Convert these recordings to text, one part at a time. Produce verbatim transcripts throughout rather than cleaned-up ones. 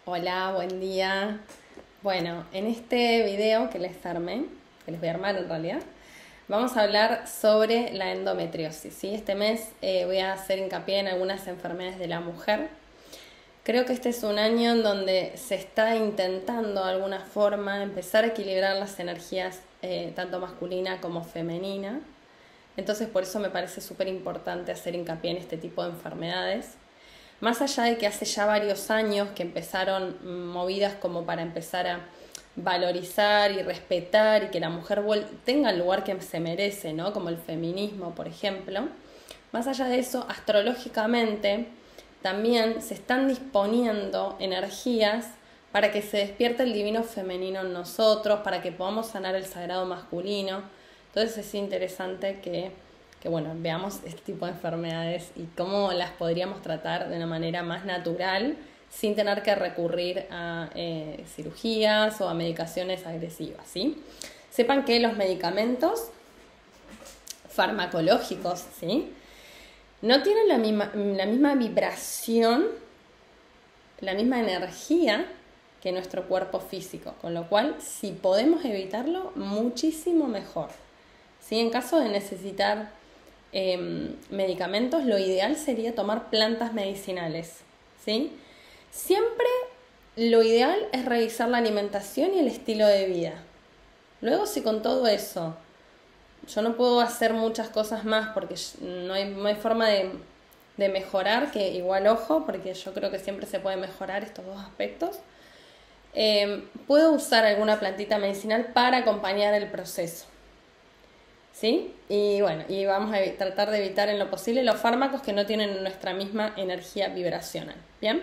Hola, buen día. Bueno, en este video que les armé, que les voy a armar en realidad, vamos a hablar sobre la endometriosis, ¿sí? Este mes eh, voy a hacer hincapié en algunas enfermedades de la mujer. Creo que este es un año en donde se está intentando de alguna forma empezar a equilibrar las energías eh, tanto masculina como femenina. Entonces por eso me parece súper importante hacer hincapié en este tipo de enfermedades. Más allá de que hace ya varios años que empezaron movidas como para empezar a valorizar y respetar y que la mujer tenga el lugar que se merece, ¿no? Como el feminismo, por ejemplo. Más allá de eso, astrológicamente también se están disponiendo energías para que se despierte el divino femenino en nosotros, para que podamos sanar el sagrado masculino. Entonces es interesante que que bueno, veamos este tipo de enfermedades y cómo las podríamos tratar de una manera más natural sin tener que recurrir a eh, cirugías o a medicaciones agresivas, ¿sí? Sepan que los medicamentos farmacológicos, ¿sí? No tienen la misma, la misma vibración, la misma energía que nuestro cuerpo físico, con lo cual, si podemos evitarlo, muchísimo mejor, ¿sí? En caso de necesitar Eh, medicamentos, lo ideal sería tomar plantas medicinales, ¿sí? Siempre lo ideal es revisar la alimentación y el estilo de vida. Luego, si con todo eso yo no puedo hacer muchas cosas más porque no hay, no hay forma de, de mejorar, que igual ojo, porque yo creo que siempre se puede mejorar estos dos aspectos, eh, puedo usar alguna plantita medicinal para acompañar el proceso, ¿sí? Y bueno, y vamos a tratar de evitar en lo posible los fármacos que no tienen nuestra misma energía vibracional, ¿bien?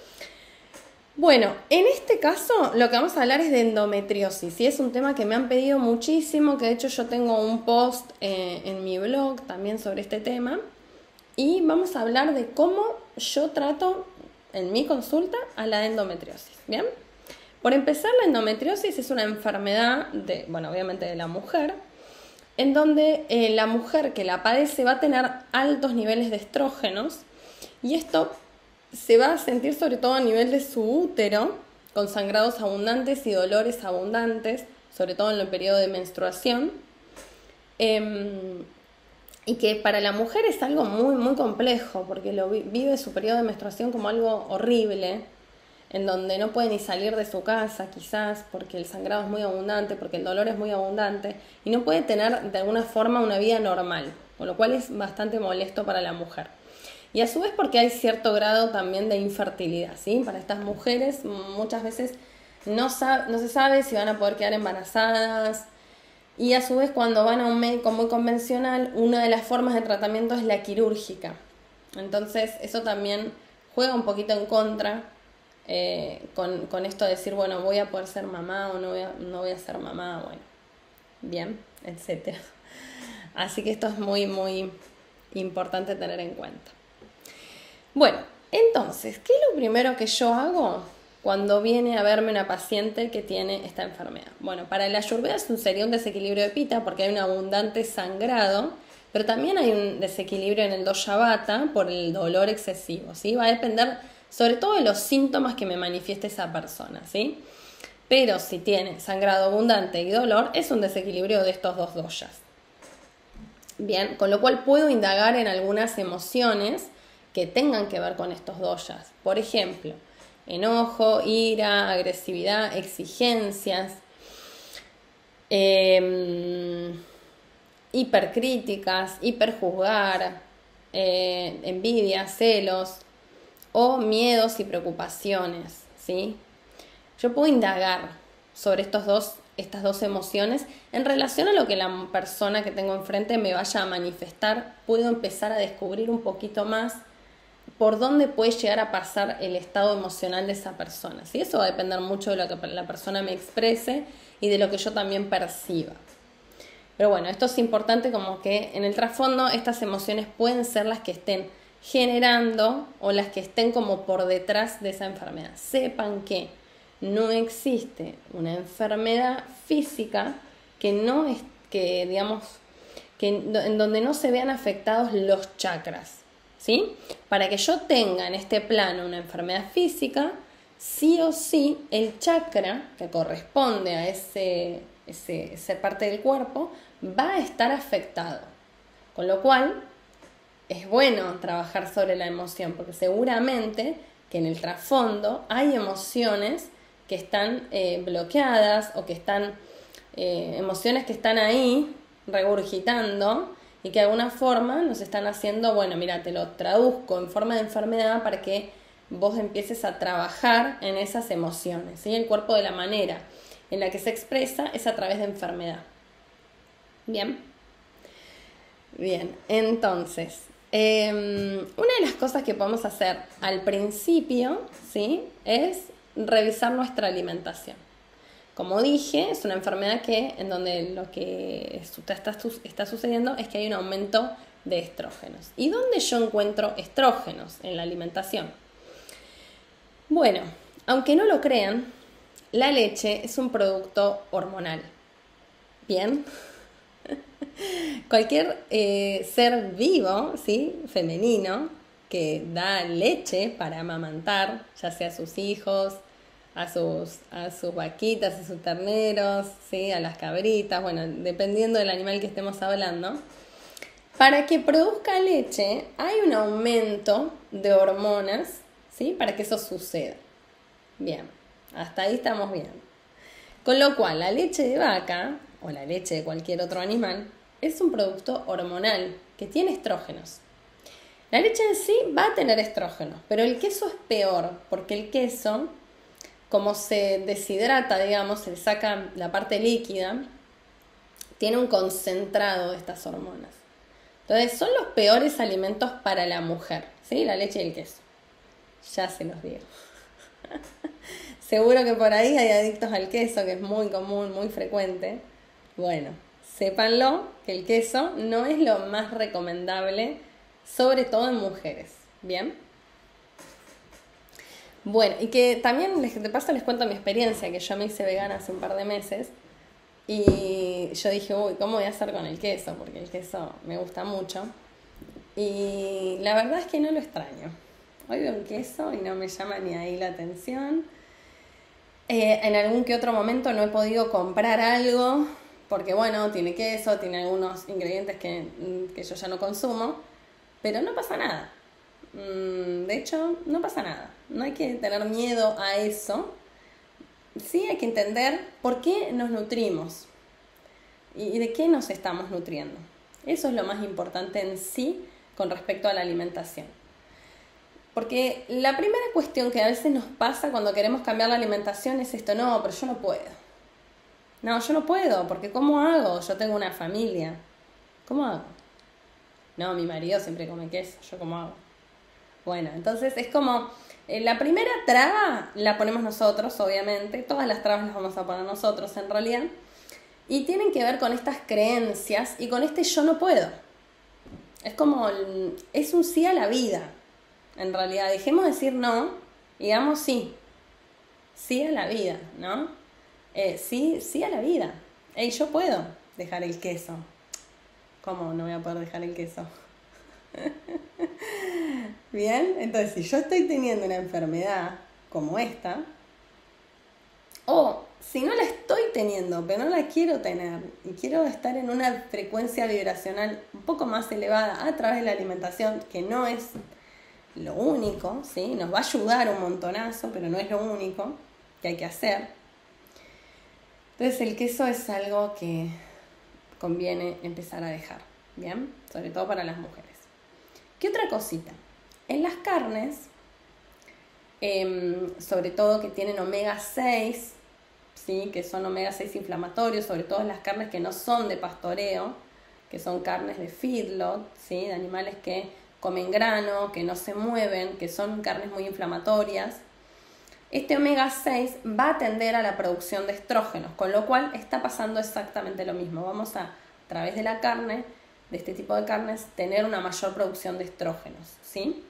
Bueno, en este caso lo que vamos a hablar es de endometriosis, y es un tema que me han pedido muchísimo, que de hecho yo tengo un post eh, en mi blog también sobre este tema, y vamos a hablar de cómo yo trato en mi consulta a la endometriosis, ¿bien? Por empezar, la endometriosis es una enfermedad, de, bueno, obviamente de la mujer, en donde eh, la mujer que la padece va a tener altos niveles de estrógenos, y esto se va a sentir sobre todo a nivel de su útero, con sangrados abundantes y dolores abundantes, sobre todo en el periodo de menstruación, eh, y que para la mujer es algo muy, muy complejo, porque lo vive su periodo de menstruación como algo horrible, en donde no puede ni salir de su casa quizás porque el sangrado es muy abundante, porque el dolor es muy abundante, y no puede tener de alguna forma una vida normal, con lo cual es bastante molesto para la mujer. Y a su vez porque hay cierto grado también de infertilidad, ¿sí? Para estas mujeres muchas veces no, sabe, no se sabe si van a poder quedar embarazadas, y a su vez cuando van a un médico muy convencional, una de las formas de tratamiento es la quirúrgica. Entonces eso también juega un poquito en contra Eh, con, con esto de decir, bueno, voy a poder ser mamá o no voy a, no voy a ser mamá, bueno, bien, etcétera. Así que esto es muy, muy importante tener en cuenta. Bueno, entonces, ¿qué es lo primero que yo hago cuando viene a verme una paciente que tiene esta enfermedad? Bueno, para el Ayurveda sería un desequilibrio de Pitta porque hay un abundante sangrado, pero también hay un desequilibrio en el dosha Vata por el dolor excesivo, ¿sí? Va a depender sobre todo de los síntomas que me manifieste esa persona, ¿sí? Pero si tiene sangrado abundante y dolor, es un desequilibrio de estos dos doshas. Bien, con lo cual puedo indagar en algunas emociones que tengan que ver con estos doshas. Por ejemplo, enojo, ira, agresividad, exigencias, eh, hipercríticas, hiperjuzgar, eh, envidia, celos, o miedos y preocupaciones, ¿sí? Yo puedo indagar sobre estos dos, estas dos emociones en relación a lo que la persona que tengo enfrente me vaya a manifestar. Puedo empezar a descubrir un poquito más por dónde puede llegar a pasar el estado emocional de esa persona, ¿sí? Eso va a depender mucho de lo que la persona me exprese y de lo que yo también perciba. Pero bueno, esto es importante, como que en el trasfondo estas emociones pueden ser las que estén generando o las que estén como por detrás de esa enfermedad. Sepan que no existe una enfermedad física que no es, que digamos, que en donde no se vean afectados los chakras, ¿sí? Para que yo tenga en este plano una enfermedad física, sí o sí el chakra que corresponde a ese, ese, esa parte del cuerpo va a estar afectado. Con lo cual es bueno trabajar sobre la emoción, porque seguramente que en el trasfondo hay emociones que están eh, bloqueadas o que están, eh, emociones que están ahí regurgitando y que de alguna forma nos están haciendo, bueno, mira, te lo traduzco en forma de enfermedad para que vos empieces a trabajar en esas emociones, ¿sí? El cuerpo, de la manera en la que se expresa es a través de enfermedad. Bien. Bien, entonces, eh, una de las cosas que podemos hacer al principio, ¿sí?, es revisar nuestra alimentación. Como dije, es una enfermedad que, en donde lo que está, está sucediendo es que hay un aumento de estrógenos. ¿Y dónde yo encuentro estrógenos en la alimentación? Bueno, aunque no lo crean, la leche es un producto hormonal. ¿Bien? Cualquier eh, ser vivo, ¿sí?, femenino, que da leche para amamantar, ya sea a sus hijos, a sus, a sus vaquitas, a sus terneros, ¿sí?, a las cabritas, bueno, dependiendo del animal que estemos hablando, para que produzca leche hay un aumento de hormonas, ¿sí?, para que eso suceda. Bien, hasta ahí estamos bien. Con lo cual, la leche de vaca, o la leche de cualquier otro animal, es un producto hormonal que tiene estrógenos. La leche en sí va a tener estrógenos, pero el queso es peor, porque el queso, como se deshidrata, digamos, se le saca la parte líquida, tiene un concentrado de estas hormonas. Entonces, son los peores alimentos para la mujer, ¿sí? La leche y el queso. Ya se los digo. Seguro que por ahí hay adictos al queso, que es muy común, muy frecuente. Bueno, sépanlo que el queso no es lo más recomendable, sobre todo en mujeres. ¿Bien? Bueno, y que también, de paso les cuento mi experiencia, que yo me hice vegana hace un par de meses. Y yo dije, uy, ¿cómo voy a hacer con el queso? Porque el queso me gusta mucho. Y la verdad es que no lo extraño. Hoy veo un queso y no me llama ni ahí la atención. Eh, en algún que otro momento no he podido comprar algo, porque bueno, tiene queso, tiene algunos ingredientes que, que yo ya no consumo, pero no pasa nada. De hecho, no pasa nada. No hay que tener miedo a eso. Sí hay que entender por qué nos nutrimos y de qué nos estamos nutriendo. Eso es lo más importante en sí con respecto a la alimentación. Porque la primera cuestión que a veces nos pasa cuando queremos cambiar la alimentación es esto: no, pero yo no puedo. No, yo no puedo, porque ¿cómo hago? Yo tengo una familia. ¿Cómo hago? No, mi marido siempre come queso, ¿yo cómo hago? Bueno, entonces es como, eh, la primera traba la ponemos nosotros, obviamente. Todas las trabas las vamos a poner nosotros en realidad. Y tienen que ver con estas creencias y con este yo no puedo. Es como, es un sí a la vida. En realidad, dejemos de decir no y digamos sí. Sí a la vida, ¿no? Eh, sí, sí a la vida. Ey, yo puedo dejar el queso. ¿Cómo no voy a poder dejar el queso? Bien, entonces si yo estoy teniendo una enfermedad como esta, o si no la estoy teniendo, pero no la quiero tener, y quiero estar en una frecuencia vibracional un poco más elevada a través de la alimentación, que no es lo único, ¿sí? Nos va a ayudar un montonazo, pero no es lo único que hay que hacer. Entonces el queso es algo que conviene empezar a dejar, ¿bien? Sobre todo para las mujeres. ¿Qué otra cosita? En las carnes, eh, sobre todo que tienen omega seis, ¿sí?, que son omega seis inflamatorios, sobre todo en las carnes que no son de pastoreo, que son carnes de feedlot, ¿sí?, de animales que comen grano, que no se mueven, que son carnes muy inflamatorias. Este omega seis va a tender a la producción de estrógenos, con lo cual está pasando exactamente lo mismo. Vamos a, a través de la carne, de este tipo de carnes, tener una mayor producción de estrógenos, ¿sí?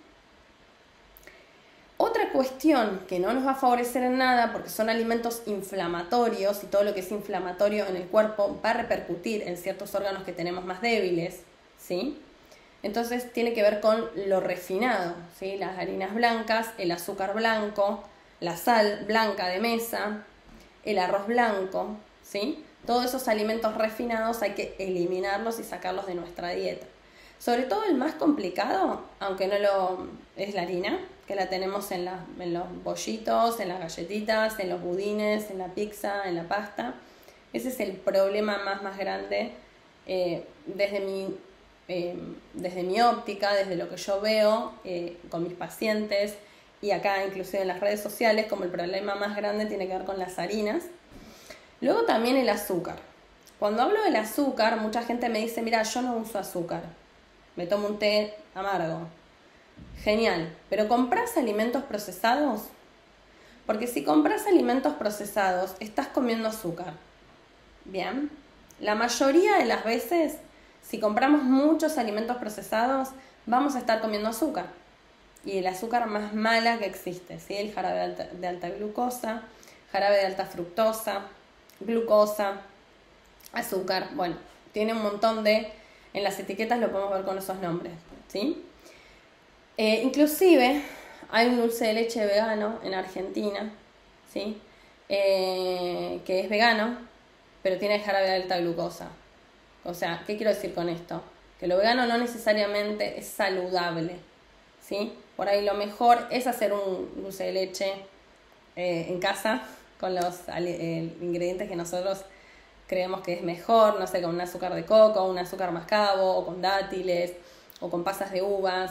Otra cuestión que no nos va a favorecer en nada, porque son alimentos inflamatorios y todo lo que es inflamatorio en el cuerpo va a repercutir en ciertos órganos que tenemos más débiles, ¿sí? Entonces tiene que ver con lo refinado, ¿sí? Las harinas blancas, el azúcar blanco, la sal blanca de mesa, el arroz blanco, ¿sí? Todos esos alimentos refinados hay que eliminarlos y sacarlos de nuestra dieta. Sobre todo el más complicado, aunque no lo es la harina, que la tenemos en, la, en los bollitos, en las galletitas, en los budines, en la pizza, en la pasta. Ese es el problema más, más grande eh, desde, mi, eh, desde mi óptica, desde lo que yo veo eh, con mis pacientes y acá inclusive en las redes sociales, como el problema más grande tiene que ver con las harinas. Luego también el azúcar. Cuando hablo del azúcar, mucha gente me dice, mira, yo no uso azúcar, me tomo un té amargo. Genial, pero ¿compras alimentos procesados? Porque si compras alimentos procesados, estás comiendo azúcar. Bien, la mayoría de las veces, si compramos muchos alimentos procesados, vamos a estar comiendo azúcar. Y el azúcar más mala que existe, ¿sí? El jarabe de alta, de alta glucosa, jarabe de alta fructosa, glucosa, azúcar. Bueno, tiene un montón de... En las etiquetas lo podemos ver con esos nombres, ¿sí? Eh, inclusive hay un dulce de leche vegano en Argentina, ¿sí? Eh, que es vegano, pero tiene jarabe de alta glucosa. O sea, ¿qué quiero decir con esto? Que lo vegano no necesariamente es saludable, ¿sí? Por ahí lo mejor es hacer un dulce de leche eh, en casa con los eh, ingredientes que nosotros creemos que es mejor, no sé, con un azúcar de coco, un azúcar mascabo, o con dátiles, o con pasas de uvas,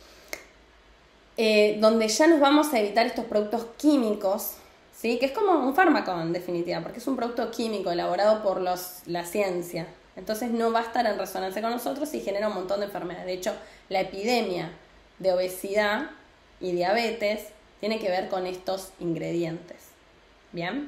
eh, donde ya nos vamos a evitar estos productos químicos, ¿sí? Que es como un fármaco en definitiva, porque es un producto químico elaborado por los, la ciencia. Entonces no va a estar en resonancia con nosotros y genera un montón de enfermedades. De hecho, la epidemia de obesidad y diabetes tiene que ver con estos ingredientes. ¿Bien?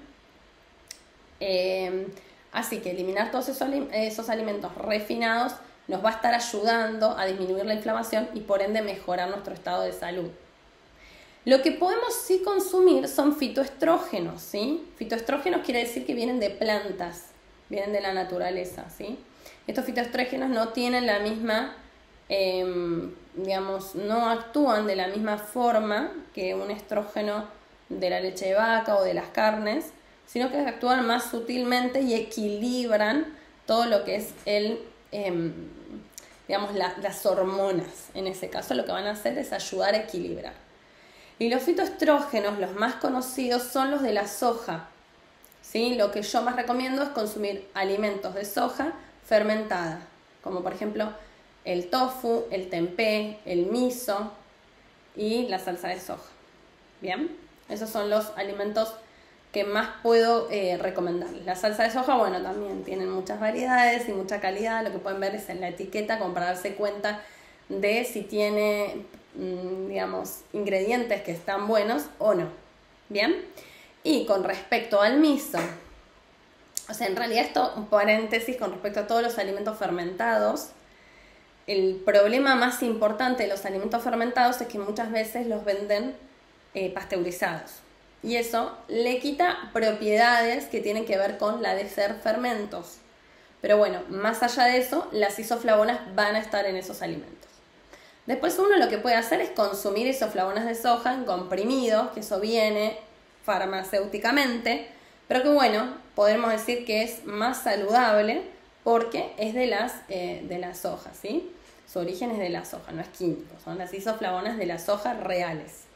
Eh, así que eliminar todos esos, esos alimentos refinados nos va a estar ayudando a disminuir la inflamación y por ende mejorar nuestro estado de salud. Lo que podemos sí consumir son fitoestrógenos, ¿sí? Fitoestrógenos quiere decir que vienen de plantas, vienen de la naturaleza, ¿sí? Estos fitoestrógenos no tienen la misma, eh, digamos, no actúan de la misma forma que un estrógeno de la leche de vaca o de las carnes, sino que actúan más sutilmente y equilibran todo lo que es el, eh, digamos, la, las hormonas. En ese caso lo que van a hacer es ayudar a equilibrar. Y los fitoestrógenos, los más conocidos, son los de la soja, ¿sí? Lo que yo más recomiendo es consumir alimentos de soja fermentada, como por ejemplo el tofu, el tempeh, el miso y la salsa de soja. Bien, esos son los alimentos que más puedo eh, recomendarles. La salsa de soja, bueno, también tienen muchas variedades y mucha calidad. Lo que pueden ver es en la etiqueta, como para darse cuenta de si tiene, mmm, digamos, ingredientes que están buenos o no. Bien, y con respecto al miso, o sea, en realidad esto, un paréntesis con respecto a todos los alimentos fermentados, el problema más importante de los alimentos fermentados es que muchas veces los venden eh, pasteurizados. Y eso le quita propiedades que tienen que ver con la de ser fermentos. Pero bueno, más allá de eso, las isoflavonas van a estar en esos alimentos. Después uno lo que puede hacer es consumir isoflavonas de soja en comprimidos, que eso viene farmacéuticamente, pero que bueno, podemos decir que es más saludable porque es de las, eh, de la soja, ¿sí? Su origen es de la soja, no es químico, son las isoflavonas de la soja reales.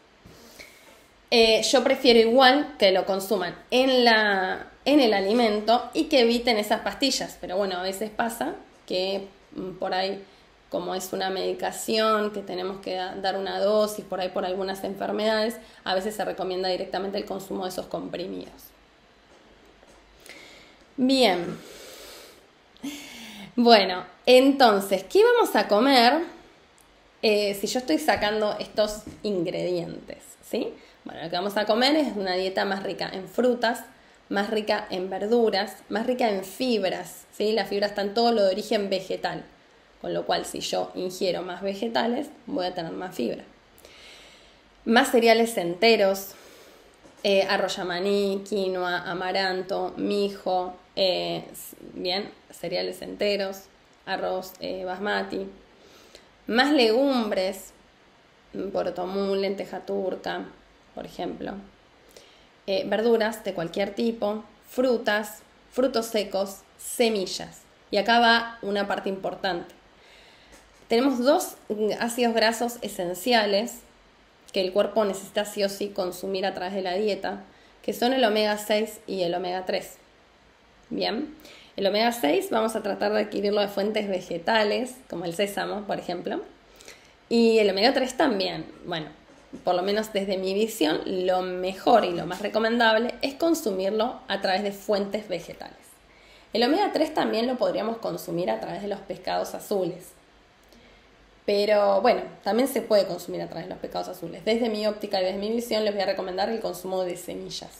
Eh, yo prefiero igual que lo consuman en, la, en el alimento y que eviten esas pastillas, pero bueno, a veces pasa que por ahí, como es una medicación que tenemos que dar una dosis por ahí por algunas enfermedades, a veces se recomienda directamente el consumo de esos comprimidos. Bien, bueno, entonces, ¿qué vamos a comer eh, si yo estoy sacando estos ingredientes? ¿Sí? Bueno, lo que vamos a comer es una dieta más rica en frutas, más rica en verduras, más rica en fibras, ¿sí? La fibra está en todo lo de origen vegetal, con lo cual si yo ingiero más vegetales, voy a tener más fibra. Más cereales enteros, eh, arroz yamaní, quinoa, amaranto, mijo, eh, bien, cereales enteros, arroz eh, basmati. Más legumbres, portomún, lenteja turca, por ejemplo. eh, verduras de cualquier tipo, frutas, frutos secos, semillas. Y acá va una parte importante. Tenemos dos ácidos grasos esenciales que el cuerpo necesita sí o sí consumir a través de la dieta, que son el omega seis y el omega tres. Bien, el omega seis vamos a tratar de adquirirlo de fuentes vegetales, como el sésamo, por ejemplo. Y el omega tres también. Bueno, por lo menos desde mi visión, lo mejor y lo más recomendable es consumirlo a través de fuentes vegetales. El omega tres también lo podríamos consumir a través de los pescados azules. Pero bueno, también se puede consumir a través de los pescados azules. Desde mi óptica y desde mi visión les voy a recomendar el consumo de semillas.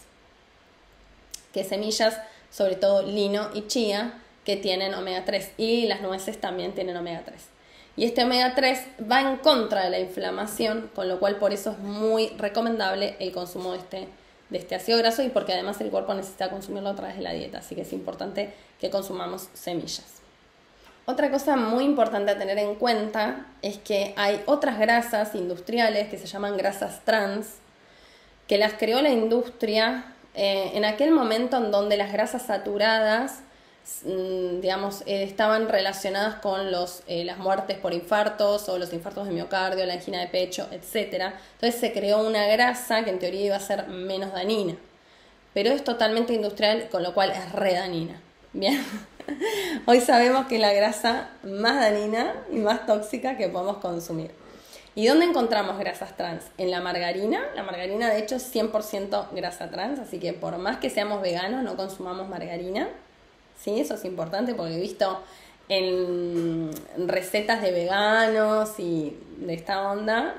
Que semillas, sobre todo lino y chía, que tienen omega tres. Y las nueces también tienen omega tres. Y este omega tres va en contra de la inflamación, con lo cual por eso es muy recomendable el consumo de este, de este ácido graso y porque además el cuerpo necesita consumirlo a través de la dieta. Así que es importante que consumamos semillas. Otra cosa muy importante a tener en cuenta es que hay otras grasas industriales que se llaman grasas trans, que las creó la industria eh, en aquel momento en donde las grasas saturadas, mm, digamos, eh, estaban relacionadas con los, eh, las muertes por infartos o los infartos de miocardio, la angina de pecho, etcétera. Entonces se creó una grasa que en teoría iba a ser menos dañina, pero es totalmente industrial, con lo cual es re dañina. Bien. Hoy sabemos que es la grasa más dañina y más tóxica que podemos consumir. ¿Y dónde encontramos grasas trans? En la margarina. La margarina de hecho es cien por ciento grasa trans, así que por más que seamos veganos no consumamos margarina. ¿Sí? Eso es importante porque he visto en recetas de veganos y de esta onda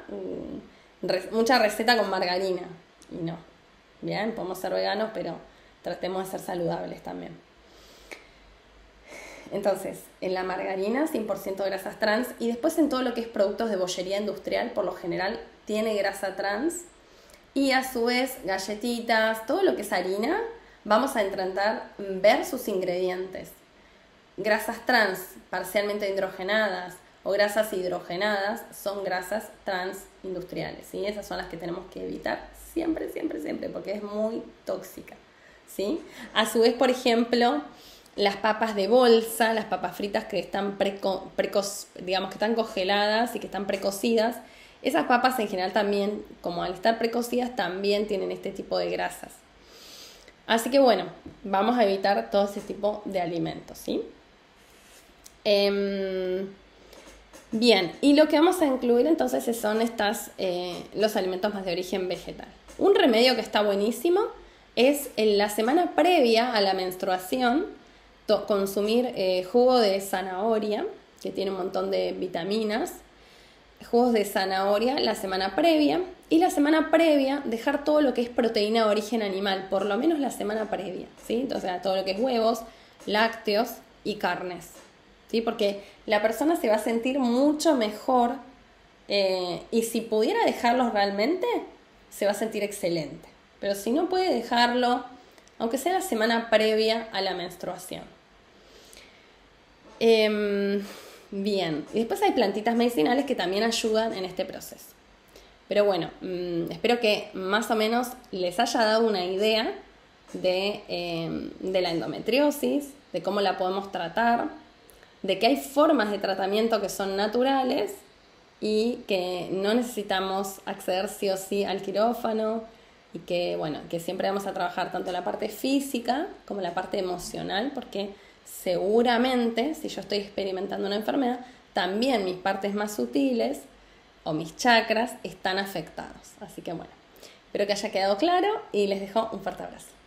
mucha receta con margarina. Y no. Bien, podemos ser veganos, pero tratemos de ser saludables también. Entonces, en la margarina, cien por ciento grasas trans, y después en todo lo que es productos de bollería industrial, por lo general, tiene grasa trans, y a su vez, galletitas, todo lo que es harina, vamos a intentar ver sus ingredientes. Grasas trans parcialmente hidrogenadas o grasas hidrogenadas son grasas trans industriales, ¿sí? Esas son las que tenemos que evitar siempre, siempre, siempre, porque es muy tóxica, ¿sí? A su vez, por ejemplo, las papas de bolsa, las papas fritas que están preco, preco, digamos que están congeladas y que están precocidas, esas papas en general también, como al estar precocidas, también tienen este tipo de grasas. Así que bueno, vamos a evitar todo ese tipo de alimentos, ¿sí? Eh, bien, y lo que vamos a incluir entonces son estas, eh, los alimentos más de origen vegetal. Un remedio que está buenísimo es en la semana previa a la menstruación, consumir eh, jugo de zanahoria, que tiene un montón de vitaminas, jugos de zanahoria la semana previa, y la semana previa dejar todo lo que es proteína de origen animal, por lo menos la semana previa, ¿sí? O sea, todo lo que es huevos, lácteos y carnes, ¿sí? Porque la persona se va a sentir mucho mejor eh, y si pudiera dejarlos realmente, se va a sentir excelente. Pero si no puede dejarlo, aunque sea la semana previa a la menstruación. Eh, bien, y después hay plantitas medicinales que también ayudan en este proceso. Pero bueno, mmm, espero que más o menos les haya dado una idea de, eh, de la endometriosis, de cómo la podemos tratar, de que hay formas de tratamiento que son naturales y que no necesitamos acceder sí o sí al quirófano y que, bueno, que siempre vamos a trabajar tanto la parte física como la parte emocional, porque seguramente, si yo estoy experimentando una enfermedad, también mis partes más sutiles o mis chakras están afectados. Así que bueno, espero que haya quedado claro y les dejo un fuerte abrazo.